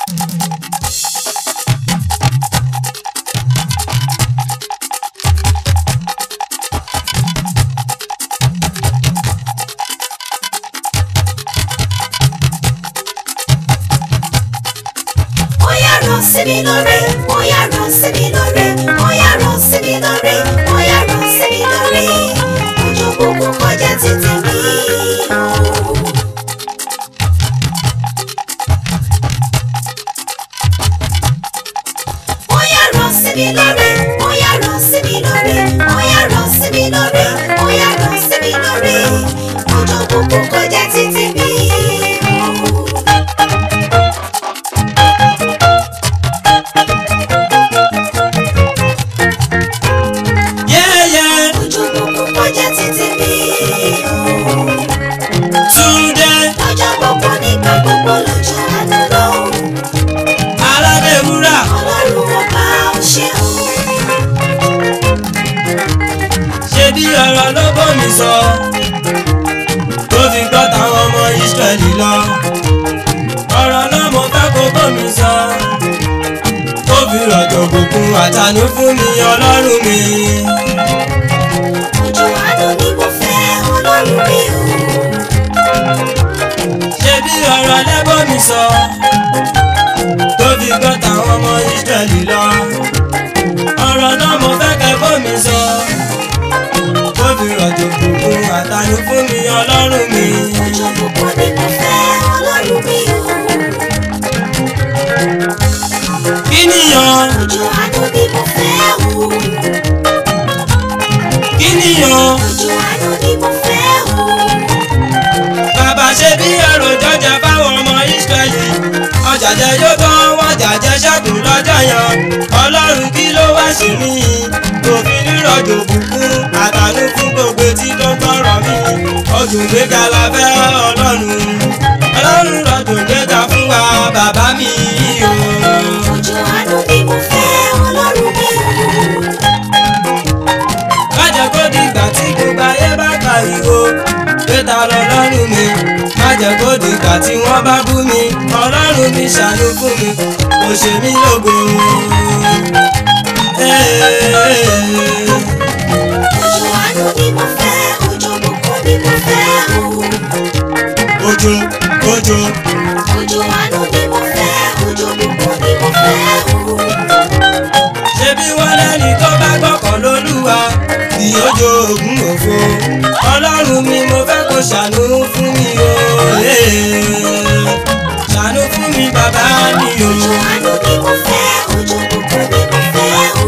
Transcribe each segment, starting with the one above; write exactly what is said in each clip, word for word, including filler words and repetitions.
mi lórí, bóyá rọ̀ sí mi lórí, bóyá rọ̀ sí mi lórí, bóyá rọ̀ sí mi lórí. Ojú gbogbo kọjá títí mi. Bóyá rọ̀ sí mi lórí, bóyá rọ̀ sí mi lórí, bóyá rọ̀ sí mi lórí, bóyá rọ̀ sí mi lórí. Ojú gbogbo kọjá títí mi. Ọ̀rọ̀ ló bómi sọ tó fi gbọ́ táwọn ọmọ Ísírẹ́lì lọ. Ọ̀rọ̀ náà mo fẹ́ kó bómi sọ tó fi rọ̀jò bùkún àtànú fún mi Ọlọ́run mi. Ojú àánú ni mo fẹ́ Ọlọ́run mi o. Ṣé bí ọ̀rọ̀ lẹ́ bómi sọ tó fi gbọ́ táwọn ọmọ Ísírẹ́lì lọ. Ọ̀rọ̀ náà mo fẹ́ kẹ́ bómi sọ fi rọ̀jò bùkún àtànú fún mi Ọlọ́run mi. Ojú bùkún ni mo fẹ́ Ọlọ́run mi o. Kí nìyàn? Ojú àánú ni mo fẹ́ o. Kí nìyàn? Ojú àánú ni mo fẹ́ o. Bàbá ṣe bí ẹrù jọjẹ fáwọn ọmọ Ísírẹ́lì. Ọjà jẹ yóò tán wọ́n jàjẹ ṣẹ́gun lọ́jọ́ yẹn. Ọlọ́run kí ló wá sí mi? Òfin rírọ̀jò bùkún àtànú fún gbogbo etí tó gbọ́rọ̀ mi. Ọdún gbéga la fẹ́ Ọlọ́run. Ọlọ́run rọ̀jò gbéga fún wa bàbá mi o. Ojú àánú ni mo fẹ́ Ọlọ́run mi o. Má jẹ́ kó dìgbà tí gbogbo ayé bá pariwo pé ta lọ́lọ́run mi. Má jẹ́ kó dìgbà tí wọ́n bá bú mi. Ọlọ́run mi ṣàánú fún mi, kò ṣe mí lógo. Ojú àánú ni mo fẹ́, ojú bùkún ni mo fẹ́ o. Ojú, ojú. Ojú àánú ni mo fẹ́, ojú bùkún ni mo fẹ́ o. Ṣebí wọ́n lẹ́ni tó bá gbọ́kàn lÓlúwa kì yóò jogún òfo. Ọlọ́run mi mo fẹ́ kó ṣàánú fún mi o. Ṣàánú fún mi bàbá mi o. Ojú àánú ni mo fẹ́, ojú bùkún ni mo fẹ́ o.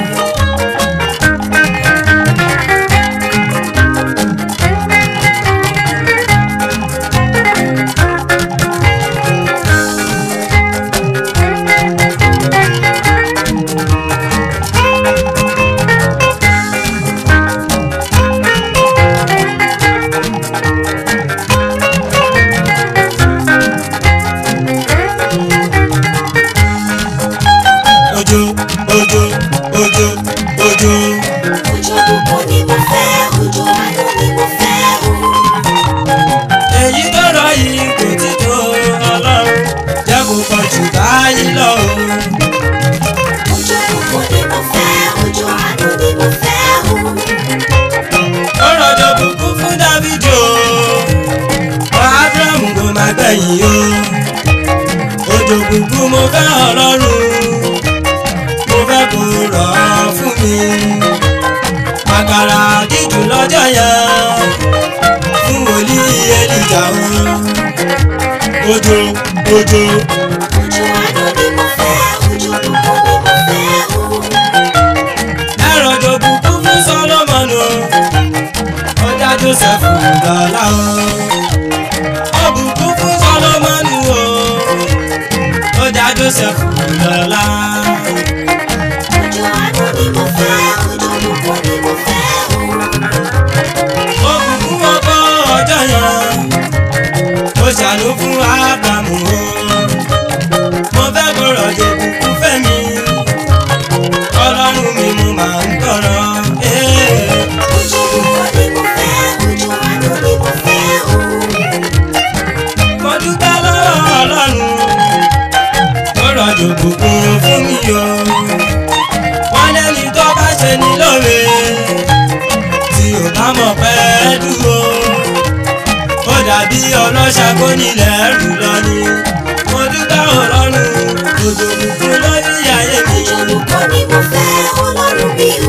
Ojú, ojú, ojú, ojú. Ojú bùkún ni mo fẹ́, ojú àánú ni mo fẹ́ o. Èyí tó rọ yìí kò tí tó Ọlọ́run, jẹ́ kó pọ̀ jù báyìí lọ o. Ojú bùkún ni mo fẹ́, ojú àánú ni mo fẹ́ o. Ó rọ̀jò bùkún fún Dáfídì o, Ábúráhámù kò má gbẹ̀yìn o. Òjò bùkún mo fẹ́ Ọlọ́run, mo fẹ́ kó rọ̀ fún mi. Àkàrà dídùn lọ́jọ́ yẹn fún wòlíì Èlíjà o. Òjò, òjò. Ojú àánú ni mo fẹ́, ojú bùkún ni mo fẹ́ o. Ẹ rọ̀jò bùkún fún Sólómọ́nì o, ó dá Jósẹ́fù lọ́lá o. Ó bùkún fún Sólómọ́nì o, ó dá Jósẹ́fù lọ́lá. Ojú àánú ni mo fẹ́, ojú bùkún ni mo fẹ́ o. Ó bùkún ọkọ ọjọ́ yẹn, ó ṣàánú fún Ábúráhámù o. Mo fẹ́ kó rọ̀jò bùkún fẹ́mi, Ọlọ́run mi mo máa ń tọrọ. Ojú bùkún ni mo fẹ́, ojú àánú ni mo fẹ́ o. Mo dúpẹ́ lọ́wọ́ Ọlọ́run, rọ̀jò bùkún fún mi o. wọ́n lẹ́ni tó bá ṣe ní lóore tí ò bá mọ̀ pẹ́ dúró. ó dàbí ọlọ́ṣà kó nílẹ̀ ẹrù lọ ni. mo dúpẹ́ Ọlọ́run òjò bùkún lórí ayé mi. òjò bùkún ni mo fẹ́ Ọlọ́run mi o.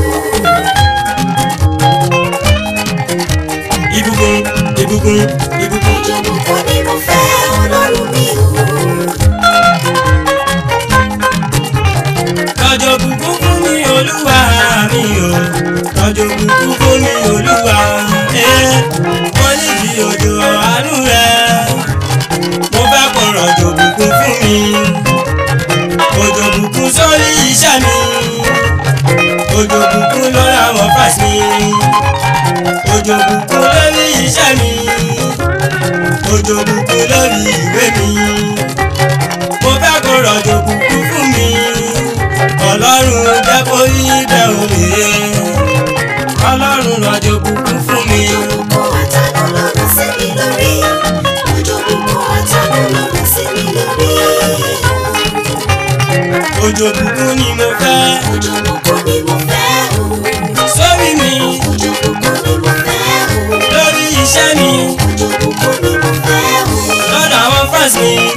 ìbùkún ìbùkún ìbùkún. òjò bùkún ni mo fẹ́ Ọlọ́run mi o. rọ̀jò bùkún fún mi Olúwa mi o. rọ̀jò bùkún fún mi Olúwa. mo níbi òjò àánú rẹ. mo fẹ́ kó rọ̀jò bùkún fún mi. òjò bùkún sórí iṣẹ́ mi. òjò bùkún lórí àwọn fásitì mi. òjò bùkún lórí iṣẹ́ mi. òjò bùkún lórí ìwé mi. mo fẹ́ kó rọ̀jò bùkún fún mi. Ọlọ́run jẹ́ kó rí bẹ́ẹ̀ òye. Ọlọ́run rọ̀jò bùkún fún mi. òjò bùkún àtàánú lọ́rùn sí mi lórí. òjò bùkún àtàánú lọ́rùn sí mi lórí. òjò bùkún ni mo fẹ́. òjò bùkún ni mo fẹ́ o. sórí mi. òjò bùkún ni mo fẹ́ o. lórí iṣẹ́ mi. òjò bùkún ni mo fẹ́ o. lọ́dọ̀ àwọn fans mi.